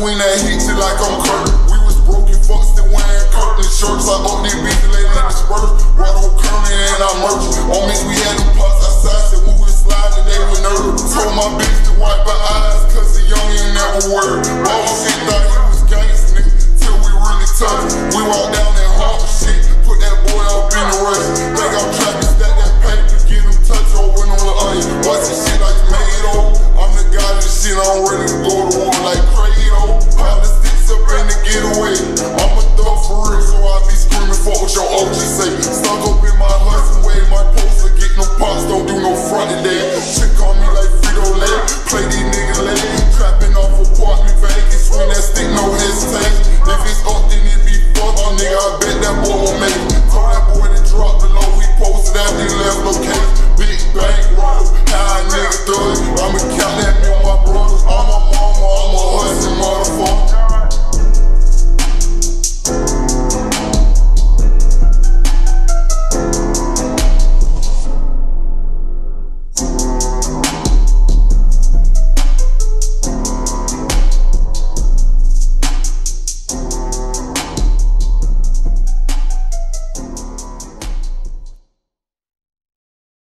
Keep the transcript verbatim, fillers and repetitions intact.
swing that hit shit like I'm Kurt. We was broken, fucks still wearing Kirkland shirts. I up these bitches, they let us burst. Brought on Kermit and I merch. On me, we had them pots outside, said we was sliding, they were nervous. Told my bitch to wipe her eyes, cause the youngin' never worked. Boss shit thought he was gangsta, nigga, till we really touched. We walked down there.